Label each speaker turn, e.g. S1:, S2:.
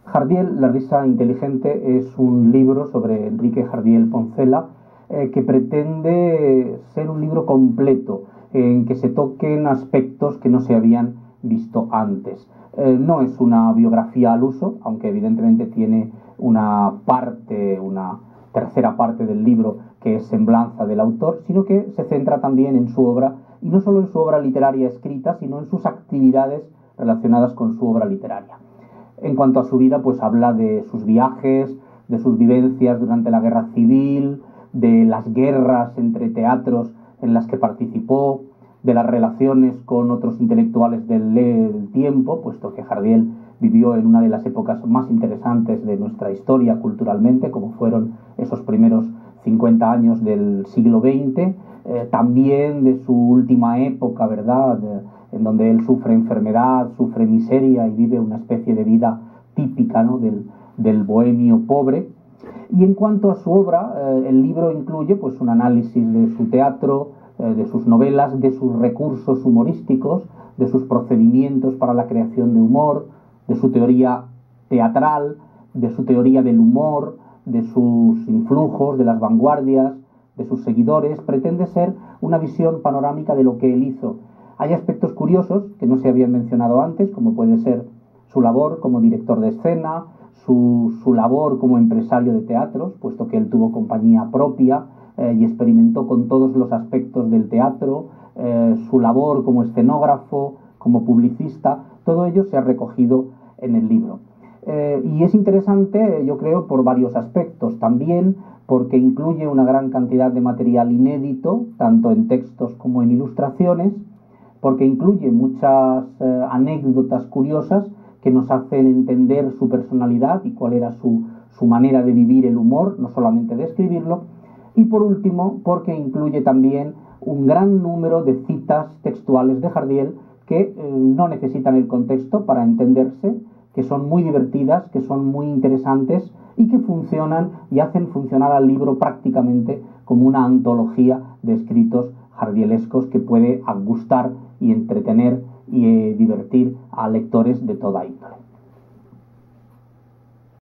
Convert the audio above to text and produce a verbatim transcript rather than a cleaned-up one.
S1: Jardiel, La risa inteligente, es un libro sobre Enrique Jardiel Poncela eh, que pretende ser un libro completo, en que se toquen aspectos que no se habían visto antes. Eh, no es una biografía al uso, aunque evidentemente tiene una parte, una tercera parte del libro que es semblanza del autor, sino que se centra también en su obra, y no solo en su obra literaria escrita, sino en sus actividades relacionadas con su obra literaria. En cuanto a su vida, pues habla de sus viajes, de sus vivencias durante la Guerra Civil, de las guerras entre teatros en las que participó, de las relaciones con otros intelectuales del, del tiempo, puesto que Jardiel vivió en una de las épocas más interesantes de nuestra historia culturalmente, como fueron esos primeros cincuenta años del siglo veinte, eh, también de su última época, ¿verdad?, de, en donde él sufre enfermedad, sufre miseria y vive una especie de vida típica, ¿no?, del, del bohemio pobre. Y en cuanto a su obra, eh, el libro incluye pues un análisis de su teatro, eh, de sus novelas, de sus recursos humorísticos, de sus procedimientos para la creación de humor, de su teoría teatral, de su teoría del humor, de sus influjos, de las vanguardias, de sus seguidores. Pretende ser una visión panorámica de lo que él hizo. Hay aspectos curiosos que no se habían mencionado antes, como puede ser su labor como director de escena, su, su labor como empresario de teatros, puesto que él tuvo compañía propia eh, y experimentó con todos los aspectos del teatro, eh, su labor como escenógrafo, como publicista. Todo ello se ha recogido en el libro. Eh, y es interesante, yo creo, por varios aspectos. También porque incluye una gran cantidad de material inédito, tanto en textos como en ilustraciones, porque incluye muchas eh, anécdotas curiosas que nos hacen entender su personalidad y cuál era su, su manera de vivir el humor, no solamente de escribirlo. Y por último, porque incluye también un gran número de citas textuales de Jardiel que eh, no necesitan el contexto para entenderse, que son muy divertidas, que son muy interesantes y que funcionan y hacen funcionar al libro prácticamente como una antología de escritos jardielescos que puede gustar y entretener y eh, divertir a lectores de toda índole.